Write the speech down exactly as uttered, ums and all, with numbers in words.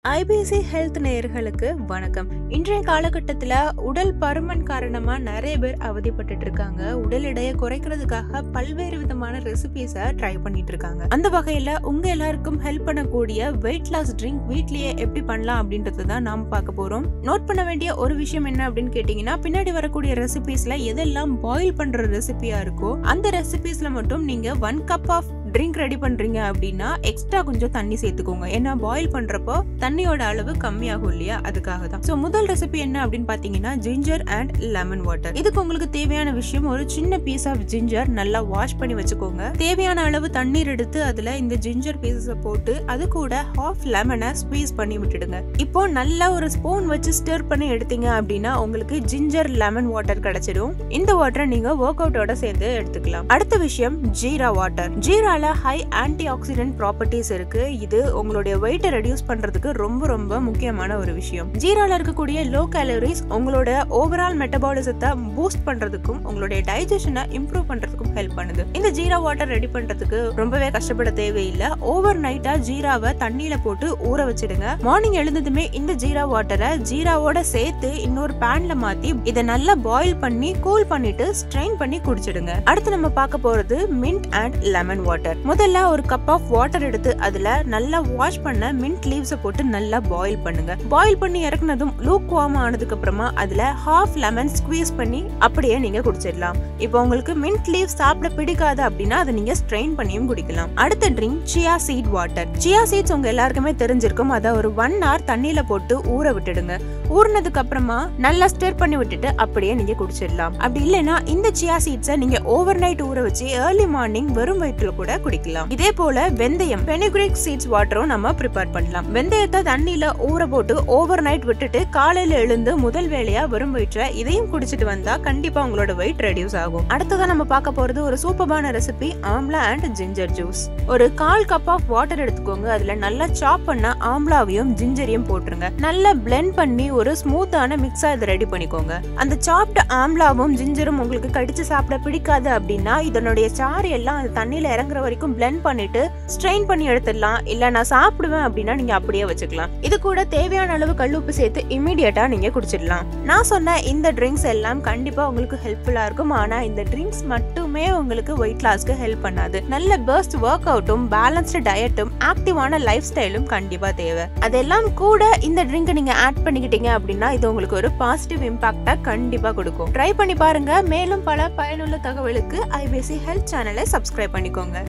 I B C Health நேயர்களுக்கு வணக்கம். இன்றைய காலகட்டத்துல உடல் பருமன் காரணமா நிறைய பேர் அவதிப்பட்டுட்டு இருக்காங்க. உடல் எடையை குறைக்கிறதுக்காக பல்வேறு விதமான ரெசிபிஸை ட்ரை பண்ணிட்டு இருக்காங்க. அந்த வகையில உங்க எல்லாருக்கும் ஹெல்ப் பண்ணக்கூடிய வெயிட் லாஸ் ட்ரிங்க் வீட்லயே எப்படி பண்ணலாம் அப்படின்றது தான் நாம பார்க்க போறோம். நோட் பண்ண வேண்டிய ஒரு விஷயம் என்ன அப்படின்னு கேட்டீங்கன்னா, பின்னாடி வரக்கூடிய ரெசிபிஸ்ல எதெல்லாம் பாயில் பண்ற ரெசிபியா இருக்கோ அந்த ரெசிபிஸ்ல மட்டும் நீங்க one cup of drink ready பண்றீங்க அப்படின்னா எக்ஸ்ட்ரா கொஞ்சம் தண்ணி சேர்த்துக்கோங்க. ஏன்னா பாயில் பண்றப்போ தண்ணியோட அளவு கம்மியாகும் இல்லையா, அதுக்காக தான். சோ முதல் ரெசிபி என்ன அப்படின்னு பாத்தீங்கன்னா ஜிஞ்சர் அண்ட் லெமன் வாட்டர். இதுக்கு உங்களுக்கு தேவையான விஷயம் ஒரு சின்ன பீஸ் ஆஃப் ஜிஞ்சர் நல்லா வாஷ் பண்ணி வச்சுக்கோங்க. தேவையான அளவு தண்ணீர் எடுத்து அதுல இந்த ஜிஞ்சர் பீசஸ போட்டு அது கூட ஹாஃப் லெமனை ஸ்குவீஸ் பண்ணி விட்டுடுங்க. இப்போ நல்லா ஒரு ஸ்பூன் வச்சு ஸ்டிர் பண்ணி எடுத்தீங்க அப்படின்னா உங்களுக்கு ஜிஞ்சர் லெமன் வாட்டர் கிடைச்சிடும். இந்த வாட்டரை நீங்க ஒர்க் அவுட்டோட சேர்ந்து எடுத்துக்கலாம். அடுத்த விஷயம் jeera water. Jeera high antioxidant properties இருக்கு. இது உங்களுடைய வெயிட்டை ரெடியூஸ் பண்றதுக்கு ரொம்ப ரொம்ப முக்கியமான ஒரு விஷயம். ஜீரால இருக்கக்கூடிய லோ கேலரிஸ் உங்களோட ஓவரால் மெட்டபாலிசத்தை பூஸ்ட் பண்றதுக்கும் உங்களுடைய டைஜஷனை இம்ப்ரூவ் பண்றதுக்கும் ஹெல்ப் பண்ணுது. இந்த ஜீரா வாட்டர் ரெடி பண்றதுக்கு ரொம்பவே கஷ்டப்பட தேவையில்லை. ஓவர் நைட்டா ஜீராவை தண்ணியில போட்டு ஊற வச்சிடுங்க. மார்னிங் எழுந்ததுமே இந்த ஜீரா வாட்டரை ஜீராவோட சேர்த்து இன்னொரு பேன்ல மாத்தி இதை நல்லா பாயில் பண்ணி கூல் பண்ணிட்டு ஸ்ட்ரெயின் பண்ணி குடிச்சிடுங்க. அடுத்து நம்ம பார்க்க போறது மின்ட் அண்ட் லெமன் வாட்டர். முதல்ல ஒரு கப் ஆஃப் வாட்டர் எடுத்து அதுல நல்லா வாஷ் பண்ண மின்ட் லீவ்ஸ் போட்டு நல்லா பாயில் பண்ணுங்க. பாயில் பண்ணி இறக்குனதும் லூக் வார்ம் ஆனதுக்கு அப்புறமா அதுல ஹாஃப் லெமன் ஸ்குவீஸ் பண்ணி அப்படியே நீங்க குடிச்சிடலாம். இப்போ உங்களுக்கு மின்ட் லீவ் சாப்பிட பிடிக்காது அப்படின்னா அதை நீங்க ஸ்ட்ரெயின் பண்ணியும் குடிக்கலாம். அடுத்த drink chia seed water. Chia seeds உங்க எல்லாருக்குமே தெரிஞ்சிருக்கும். அதை ஒரு ஒன் ஹவர் தண்ணியில போட்டு ஊற விட்டுடுங்க. ஊறினதுக்கு அப்புறமா நல்லா ஸ்டிர் பண்ணி விட்டுட்டு அப்படியே நீங்க குடிச்சிடலாம். அப்படி இல்லைன்னா இந்த சியா சீட்ஸை நீங்க ஓவர் நைட் ஊற வச்சு ஏர்லி மார்னிங் வெறும் வயிற்றுல கூட குடிக்கலாம். இதே போல வெந்தயம் ஃபெனுக்ரிக் சீட்ஸ் வாட்டரும் நம்ம ப்ரிப்பேர் பண்ணலாம். வெந்தயத்தை தண்ணியில ஊற போட்டு ஓவர் நைட் விட்டுட்டு காலையில எழுந்து முதல் வேளையா வெறும் வயிற்ற இதையும் குடிச்சிட்டு வந்தா கண்டிப்பா உங்களோட வெயிட் ரெடியூஸ் ஆகும். அடுத்ததான் நம்ம பார்க்க போறது ஒரு சூப்பரான recipe amla and ginger juice. ஒரு கால் கப் ஆஃப் வாட்டர் எடுத்துக்கோங்க. அதுல நல்லா சாப் பண்ண ஆம்லாவையும் ஜிஞ்சரையும் போட்டுருங்க. நல்லா பிளெண்ட் பண்ணி ஒரு ஸ்மூத்தான மிக்ஸா இதை ரெடி பண்ணிக்கோங்க. அந்த சாப்ட் ஆம்லாவும் ஜிஞ்சரும் உங்களுக்கு கடிச்சு சாப்பிட பிடிக்காது அப்படின்னா இதனுடைய சாறு எல்லாம் அந்த தண்ணியில இறங்குற வரைக்கும் பிளெண்ட் பண்ணிட்டு ஸ்ட்ரெயின் பண்ணி எடுத்துடலாம். இல்ல நான் சாப்பிடுவேன் அப்படின்னா நீங்க அப்படியே வச்சுக்கலாம். இது கூட தேவையான அளவு கல்லுப்பு சேர்த்து இமிடியேட்டா நீங்க குடிச்சிடலாம். நான் சொன்ன இந்த ட்ரிங்க்ஸ் எல்லாம் கண்டிப்பா உங்களுக்கு ஹெல்ப்ஃபுல்லா இருக்கும். ஆனா இந்த ட்ரிங்க்ஸ் மட்டுமே உங்களுக்கு வெயிட் லாஸ்க்கு ஹெல்ப் பண்ணாது. நல்ல பர்ஸ்ட் ஒர்க் அவுட்டும் பேலன்ஸ்டு டயட்டும் ஆக்டிவான லைஃப் ஸ்டைலும் கண்டிப்பா தேவை. அதெல்லாம் கூட இந்த ட்ரிங்க் நீங்க ஆட் பண்ணிக்கிட்டீங்க அப்படின்னா இது உங்களுக்கு ஒரு பாசிட்டிவ் இம்பாக்டா கண்டிப்பா கொடுக்கும். ட்ரை பண்ணி பாருங்க. மேலும் பல பயனுள்ள தகவலுக்கு I B C ஹெல்த் சேனலை சப்ஸ்கிரைப் பண்ணிக்கோங்க.